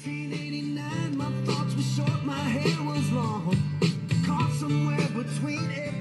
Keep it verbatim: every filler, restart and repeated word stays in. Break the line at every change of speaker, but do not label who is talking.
nineteen eighty-nine, my thoughts were short, my hair was long. Caught somewhere between